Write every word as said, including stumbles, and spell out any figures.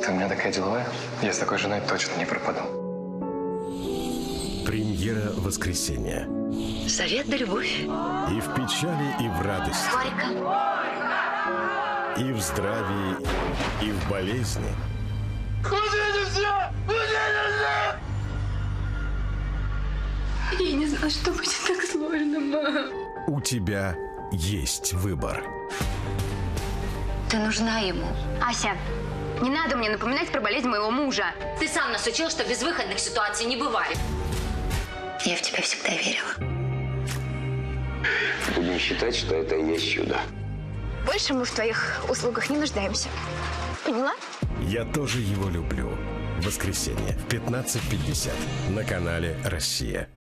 Ты у меня такая деловая. Я с такой женой точно не пропаду. Премьера воскресенья. Совет да любовь. И в печали, и в радости. Горько. И в здравии, и в болезни. Я не знала, что будет так сложно, мама. У тебя есть выбор. Ты нужна ему. Ася, не надо мне напоминать про болезнь моего мужа. Ты сам нас учил, что безвыходных ситуаций не бывает. Я в тебя всегда верила. Будем считать, что это и есть чудо. Больше мы в твоих услугах не нуждаемся. Поняла? Я тоже его люблю. Воскресенье в пятнадцать пятьдесят на канале «Россия».